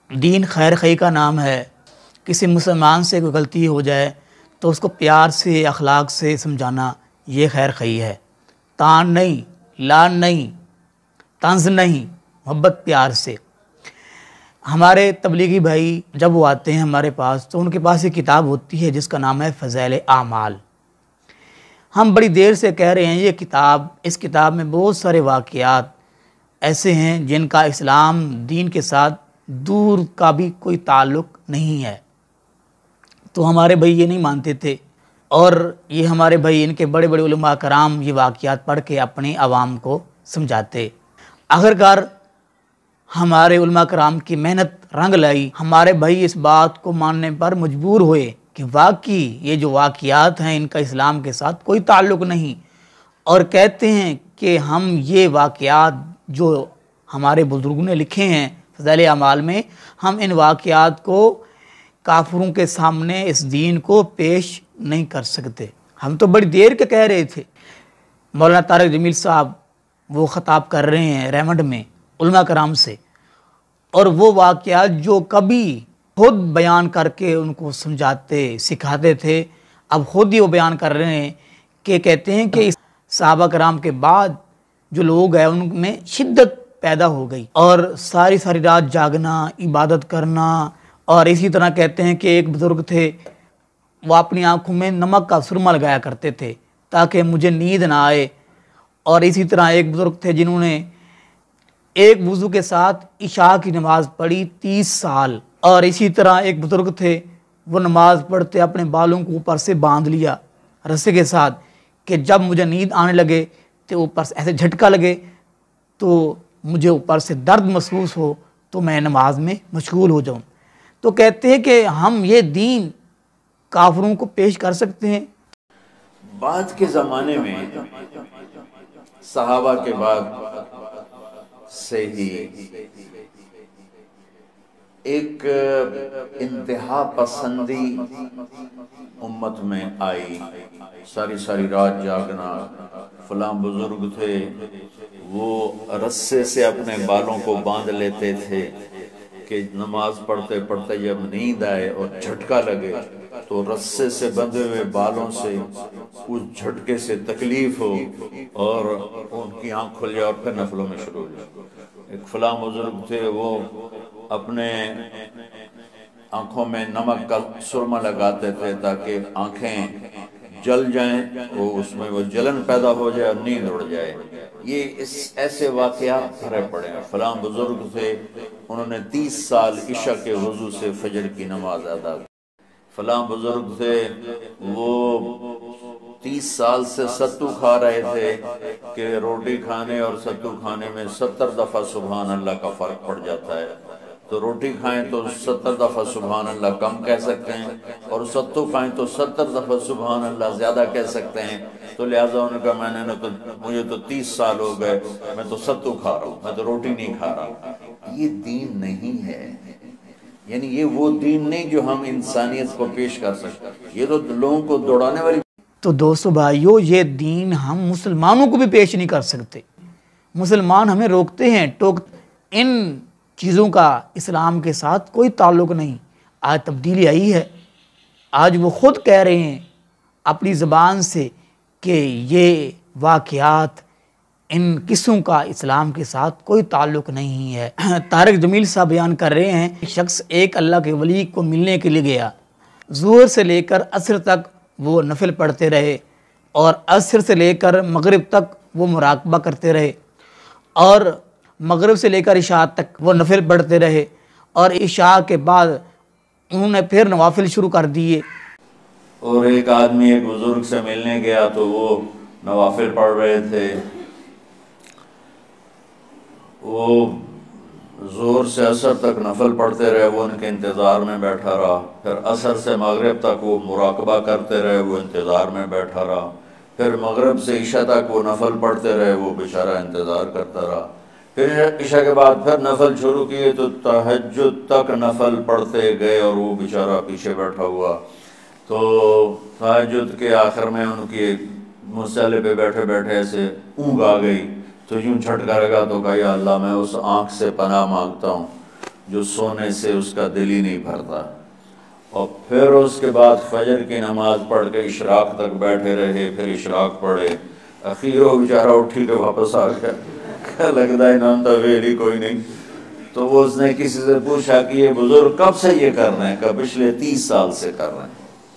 دین خیر خواہی کا نام ہے. کسی مسلمان سے کوئی غلطی ہو جائے تو اس کو پیار سے اخلاق سے سمجھانا یہ خیر خواہی ہے. تان نہیں، لان نہیں، طنز نہیں، محبت پیار سے. ہمارے تبلیغی بھائی جب وہ آتے ہیں ہمارے پاس تو ان کے پاس ایک کتاب ہوتی ہے جس کا نام ہے فضائل اعمال. ہم بڑی دیر سے کہہ رہے ہیں اس کتاب میں بہت سارے واقعات ایسے ہیں جن کا اسلام دین کے ساتھ دور کا بھی کوئی تعلق نہیں ہے. تو ہمارے بھائی یہ نہیں مانتے تھے، اور یہ ہمارے بھائی ان کے بڑے بڑے علماء کرام یہ واقعات پڑھ کے اپنے عوام کو سمجھاتے. آخرکار ہمارے علماء کرام کی محنت رنگ لائی. ہمارے بھائی اس بات کو ماننے پر مجبور ہوئے کہ واقعی یہ جو واقعات ہیں ان کا اسلام کے ساتھ کوئی تعلق نہیں، اور کہتے ہیں کہ ہم یہ واقعات جو ہمارے بزرگوں نے لکھے ہیں فضائل اعمال میں، ہم ان واقعات کو کافروں کے سامنے اس دین کو پیش نہیں کر سکتے. ہم تو بڑی دیر کے کہہ رہے تھے. مولانا طارق جمیل صاحب وہ خطاب کر رہے ہیں ریمنڈ میں علماء کرام سے، اور وہ واقعات جو کبھی خود بیان کر کے ان کو سمجھاتے سکھاتے تھے اب خود ہی وہ بیان کر رہے ہیں کہ کہتے ہیں کہ صحابہ کرام کے بعد جو لوگ ہیں ان میں شدت پیدا ہو گئی، اور ساری ساری رات جاگنا، عبادت کرنا. اور اسی طرح کہتے ہیں کہ ایک بزرگ تھے وہ اپنی آنکھوں میں نمک کا سرما لگایا کرتے تھے تاکہ مجھے نیند نہ آئے. اور اسی طرح ایک بزرگ تھے جنہوں نے ایک وضو کے ساتھ عشاء کی نماز پڑھی 30 سال. اور اسی طرح ایک بزرگ تھے وہ نماز پڑھتے اپنے بالوں کو اوپر سے باندھ لیا رسے کے ساتھ کہ جب مجھے نیند آنے لگے تو اوپر سے ایسے جھٹکا لگے تو مجھے اوپر سے درد محسوس ہو تو میں نماز میں مشغول ہو جاؤں. تو کہتے ہیں کہ ہم یہ دین کافروں کو پیش کر سکتے ہیں. بعد کے زمانے میں صحابہ کے بعد سے ہی ایک انتہا پسندی امت میں آئی. ساری ساری رات جاگنا. فلاں بزرگ تھے وہ رسے سے اپنے بالوں کو باندھ لیتے تھے کہ نماز پڑھتے پڑھتے جب نیند آئے اور جھٹکا لگے تو رسے سے بندھے ہوئے بالوں سے اس جھٹکے سے تکلیف ہو اور ان کی آنکھ کھل جائے اور پھر نفلوں میں شروع ہو جائے. ایک فلاں بزرگ تھے وہ اپنے آنکھوں میں نمک کا سرما لگاتے تھے تاکہ آنکھیں جل جائیں، اس میں وہ جلن پیدا ہو جائے اور نیند اڑ جائے. یہ ایسے واقعات بھرے پڑے ہیں. فلاں بزرگ تھے انہوں نے 30 سال عشاء کے وضو سے فجر کی نماز ادا کی. فلاں بزرگ تھے وہ 30 سال سے ستو کھا رہے تھے کہ روٹی کھانے اور ستو کھانے میں 70 دفعہ سبحان اللہ کا فرق پڑ جاتا ہے. تو روٹی کھائیں تو 70 دفعہ سبحان اللہ کم کہہ سکتے ہیں، اور ستو کھائیں تو 70 دفعہ سبحان اللہ زیادہ کہہ سکتے ہیں. تو لہٰذا انہوں نے کہا مجھے تو 30 سال ہو گئے، میں تو ستو کھا رہا ہوں، میں تو روٹی نہیں کھا رہا. یہ دین نہیں ہے. یعنی یہ وہ دین نہیں جو ہم انسانیت کو پیش کر سکتے. یہ تو لوگوں کو دوڑانے والی. تو دوستو بھائیو، یہ دین ہم مسلمانوں کو بھی پیش نہیں کر سکتے. مسلمان ہمیں روکتے ہیں، ان چیزوں کا اسلام کے ساتھ کوئی تعلق نہیں. آج تبدیلی آئی ہے. آج وہ خود کہہ رہے ہیں اپنی زبان سے کہ یہ واقعات ان قصوں کا اسلام کے ساتھ کوئی تعلق نہیں ہے. طارق جمیل صاحب بیان کر رہے ہیں کہ شخص ایک اللہ کے ولی کو ملنے کے لیے گیا. ظہر سے لے کر عصر تک وہ نفل پڑھتے رہے، اور عصر سے لے کر مغرب تک وہ مراقبہ کرتے رہے، اور مغرب سے لے کر عشاء تک وہ نفل پڑھتے رہے، اور عشاء کے بعد انہوں نے پھر نوافل شروع کر دیے. اور ایک آدمی ایک بزرگ سے ملنے گیا تو وہ نوافل پڑھ رہے تھے. وہ ظہر سے عصر تک نفل پڑھتے رہے، وہ ان کے انتظار میں بیٹھا رہا. پھر عصر سے مغرب تک وہ مراقبہ کرتے رہے، وہ انتظار میں بیٹھا رہا. پھر مغرب سے عشاء تک وہ نفل پڑھتے رہے، وہ بیچارہ انتظار کرتا رہا. پھر عشاء کے بعد پھر نفل شروع کیے تو تہجد تک نفل پڑھتے گئے اور وہ بیچارہ پیچھے بیٹھا ہوا. تو تہجد کے آخر میں ان کی مصلے پہ بیٹھے بیٹھے ایسے اونگ آ گئی تو یوں جھٹکا لگا تو کہا یا اللہ میں اس آنکھ سے پناہ مانگتا ہوں جو سونے سے اس کا دل ہی نہیں بھرتا، اور پھر اس کے بعد فجر کی نماز پڑھ کے اشراق تک بیٹھے رہے، پھر اشراق پڑھے، اخیر وہ بیچارہ اٹھی کے واپس آ گیا، کیا لگتا ہے انہوں تو ویلی کوئی نہیں۔ تو وہ اس نے کسی سے پوچھا کہ یہ بزرگ کب سے یہ کر رہے ہیں؟ کہ پچھلے 30 سال سے کر رہے ہیں۔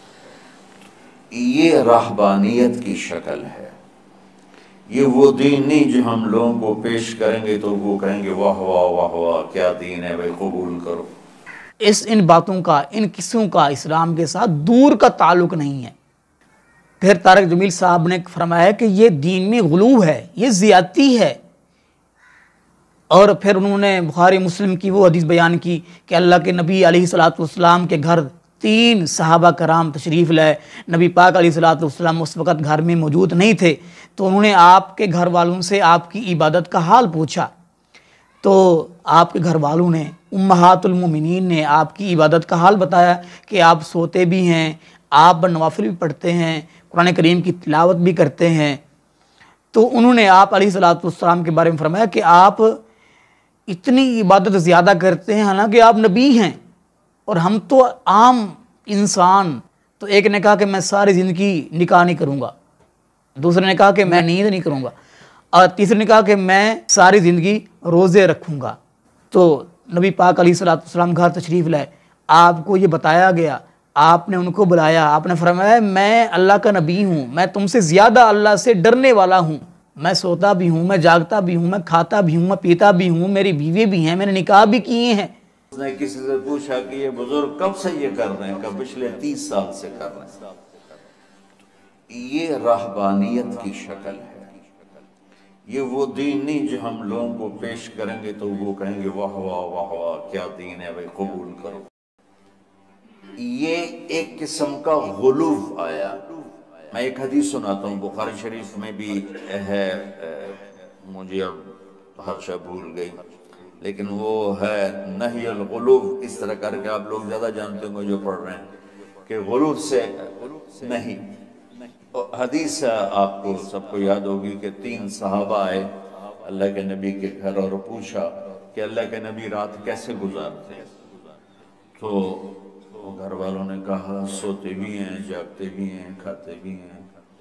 یہ راہبانیت کی شکل ہے، یہ وہ دین نہیں جو ہم لوگوں کو پیش کریں گے تو وہ کہیں گے واہ واہ واہ واہ کیا دین ہے بھائی، قبول کرو۔ ان باتوں کا، ان قصوں کا اسلام کے ساتھ دور کا تعلق نہیں ہے۔ پھر طارق جمیل صاحب نے فرمایا کہ یہ دین میں غلو ہے، یہ زیادتی ہے۔ اور پھر انہوں نے بخاری مسلم کی وہ حدیث بیان کی کہ اللہ کے نبی علیہ الصلوۃ والسلام کے گھر 3 صحابہ کرام تشریف لائے، نبی پاک علیہ الصلوۃ والسلام اس وقت گھر میں موجود نہیں تھے، تو انہوں نے آپ کے گھر والوں سے آپ کی عبادت کا حال پوچھا، تو آپ کے گھر والوں نے، امہات المومنین نے آپ کی عبادت کا حال بتایا کہ آپ سوتے بھی ہیں، آپ نوافل بھی پڑھتے ہیں، قرآن کریم کی تلاوت بھی کرتے ہیں۔ تو انہوں نے آپ علیہ الصلوۃ والسلام کے بارے میں فرمایا کہ آپ اتنی عبادت زیادہ کرتے ہیں حالانکہ آپ نبی ہیں اور ہم تو عام انسان۔ تو ایک نے کہا کہ میں ساری زندگی نکاح نہیں کروں گا، دوسرے نے کہا کہ میں نیند نہیں کروں گا، اور تیسرے نے کہا کہ میں ساری زندگی روزے رکھوں گا۔ تو نبی پاک علیہ الصلوۃ والسلام گھر تشریف لائے، آپ کو یہ بتایا گیا، آپ نے ان کو بلایا، آپ نے فرمایا میں اللہ کا نبی ہوں، میں تم سے زیادہ اللہ سے ڈرنے والا ہوں، میں سوتا بھی ہوں، میں جاگتا بھی ہوں، میں کھاتا بھی ہوں، میں پیتا بھی ہوں، میری بیوی بھی ہیں، میں نے نکاح بھی کیے ہیں۔ اس نے کسی سے پوچھا کہ یہ بزرگ کب سے یہ کر رہے ہیں؟ کہ پچھلے 30 سال سے کر رہے ہیں۔ یہ راہبانیت کی شکل ہے، یہ وہ دین نہیں جو ہم لوگوں کو پیش کریں گے تو وہ کہیں گے واہ واہ واہ واہ کیا دین ہے بھائی، قبول کرو۔ یہ ایک قسم کا غلو آیا۔ میں ایک حدیث سناتا ہوں، بخاری شریف میں بھی ہے، مجھے اب ہر شے بھول گئی، لیکن وہ ہے نہی الغلو، اس طرح کر کے آپ لوگ زیادہ جانتے ہوں گے جو پڑھ رہے ہیں کہ غلو سے نہیں۔ حدیث آپ کو سب کو یاد ہوگی کہ 3 صحابہ آئے اللہ کے نبی کے گھر اور پوچھا کہ اللہ کے نبی رات کیسے گزارتے ہیں؟ تو گھر والوں نے کہا سوتے بھی ہیں، جاگتے بھی ہیں، کھاتے بھی ہیں۔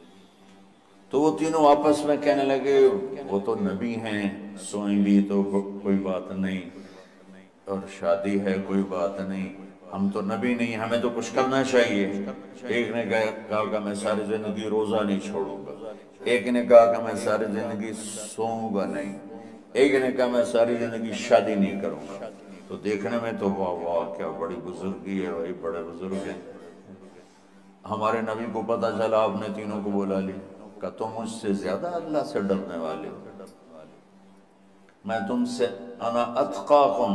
تو وہ تینوں آپس میں کہنے لگے وہ تو نبی ہیں، سوئیں بھی تو کوئی بات نہیں، اور شادی ہے کوئی بات نہیں، ہم تو نبی نہیں، ہمیں تو کچھ کرنا چاہیے۔ ایک نے کہا کہ میں ساری زندگی روزہ نہیں چھوڑوں گا، ایک نے کہا کہ میں ساری زندگی سوؤں گا نہیں، ایک نے کہا میں ساری زندگی شادی نہیں کروں گا۔ تو دیکھنے میں تو واہ واہ کیا بڑی بزرگی ہے بھائی، بڑے بزرگ ہیں۔ ہمارے نبی کو پتہ چلا، آپ نے تینوں کو بولا لی، کہ تم مجھ سے زیادہ اللہ سے ڈرنے والے ہو، میں تم سے انا اتقاکم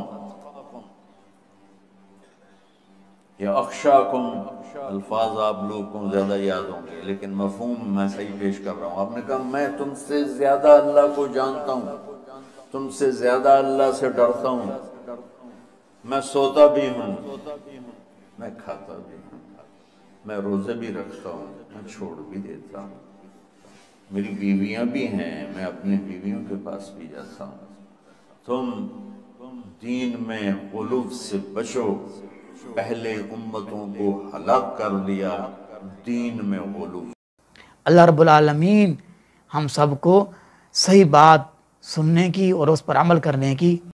یا اخشاکم، الفاظ آپ لوگ کو زیادہ یاد ہوں گے لیکن مفہوم میں صحیح پیش کر رہا ہوں۔ آپ نے کہا میں تم سے زیادہ اللہ کو جانتا ہوں، تم سے زیادہ اللہ سے ڈرتا ہوں، میں سوتا بھی ہوں، میں کھاتا بھی ہوں، میں روزے بھی رکھتا ہوں، میں چھوڑ بھی دیتا ہوں، میری بیویاں بھی ہیں، میں اپنی بیویوں کے پاس بھی جاتا ہوں۔ تم دین میں غلو سے بچو، پہلے امتوں کو ہلاک کر دیا دین میں غلو۔ اللہ رب العالمین ہم سب کو صحیح بات سننے کی اور اس پر عمل کرنے کی